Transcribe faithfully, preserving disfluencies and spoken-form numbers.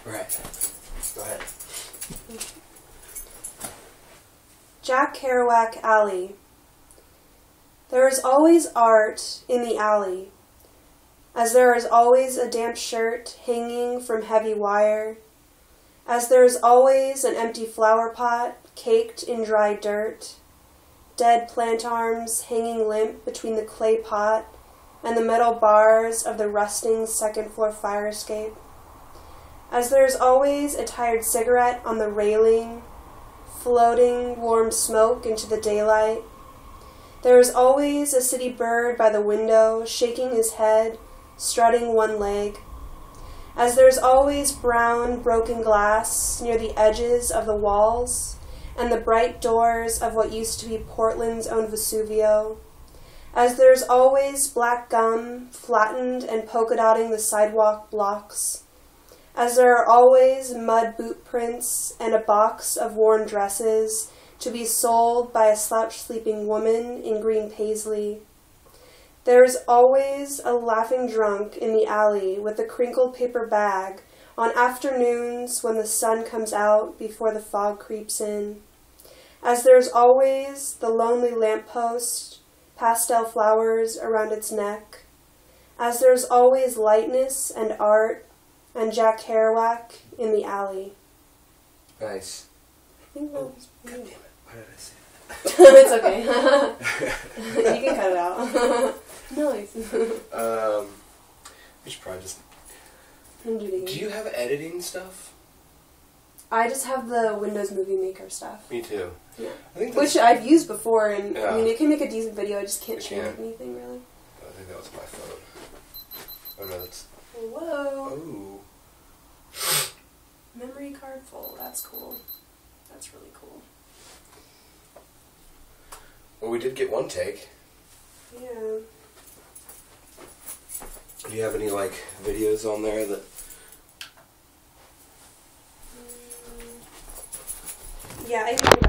Right. Go ahead. Jack Kerouac Alley. There is always art in the alley, as there is always a damp shirt hanging from heavy wire, as there is always an empty flower pot caked in dry dirt, dead plant arms hanging limp between the clay pot and the metal bars of the rusting second-floor fire escape, as there is always a tired cigarette on the railing, floating warm smoke into the daylight. There is always a city bird by the window, shaking his head, strutting one leg. As there's always brown, broken glass near the edges of the walls and the bright doors of what used to be Portland's own Vesuvio. As there's always black gum, flattened and polka-dotting the sidewalk blocks. As there are always mud boot prints and a box of worn dresses to be sold by a slouch-sleeping woman in green paisley. There is always a laughing drunk in the alley with a crinkled paper bag on afternoons when the sun comes out before the fog creeps in. As there's always the lonely lamppost, pastel flowers around its neck. As there's always lightness and art and Jack Kerouac in the alley. Nice. I think that was God damn it. Why did I say that? It's okay. You can cut it out. Nice. um, we should probably just... Do it again. Do you have editing stuff? I just have the Windows Movie Maker stuff. Me too. Yeah. I think that's... Which I've used before, and Yeah. I mean, it can make a decent video, I just can't It change can. anything, really. I think that was my phone. Oh no, that's... Whoa. Oh. Memory card full. That's cool. That's really cool. Well, we did get one take. Yeah. Do you have any, like, videos on there that... Yeah, I think